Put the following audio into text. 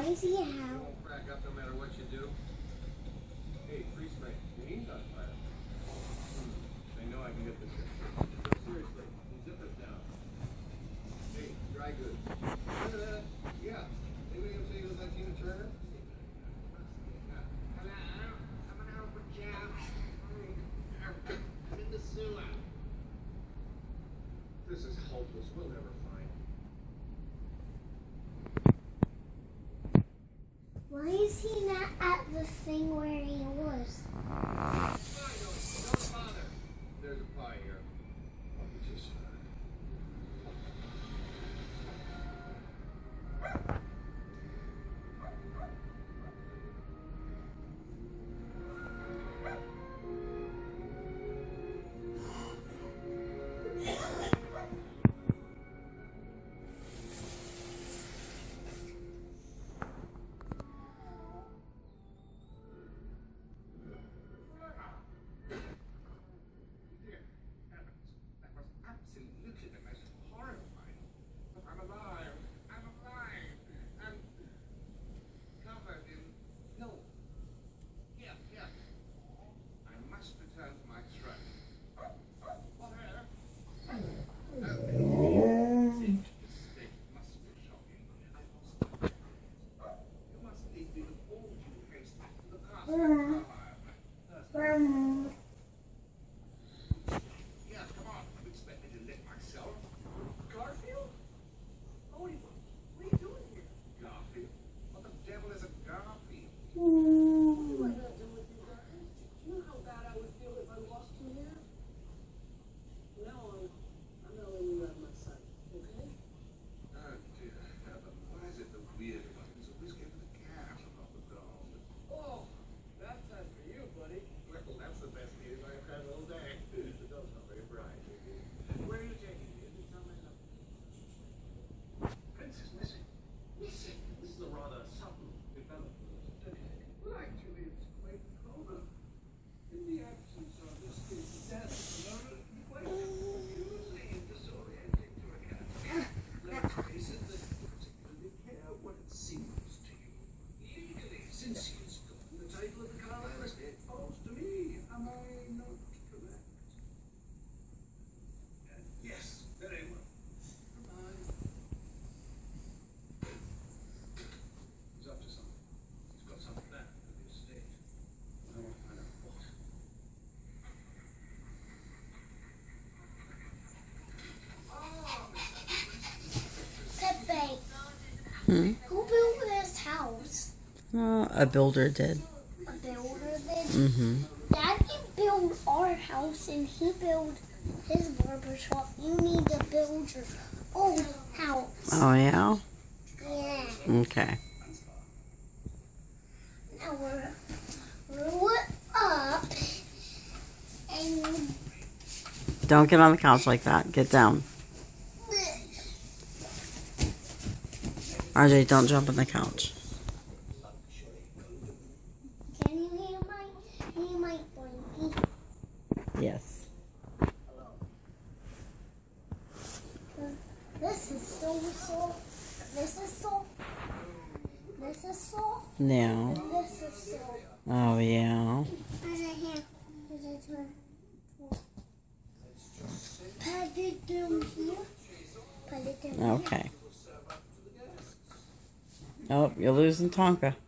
is he out? Won't crack up no matter what you do. Hey, freeze frame. Your name's on fire. I know I can get this. No, seriously. The zipper's down. Hey, dry goods. Yeah. Anybody ever say you look like Tina Turner? I'm an Albert Jam. I'm in the sewer. This is hopeless. We'll never find. Why is he not at the thing where he was? Don't bother. There's a pie here. I'll be just fine. Who built this house? A builder did. A builder did? Mm-hmm. Dad can build our house and he built his barber shop. You need to build your own house. Oh, yeah? Yeah. Okay. Now we're up and... Don't get on the couch like that. Get down. RJ, don't jump on the couch. Can you hear my blankie? Yes. This is so soft. This is soft. This is soft. No. And this is soft. Oh, yeah. Put it down here. Put it down here. Okay. Oh, you're losing Tonka.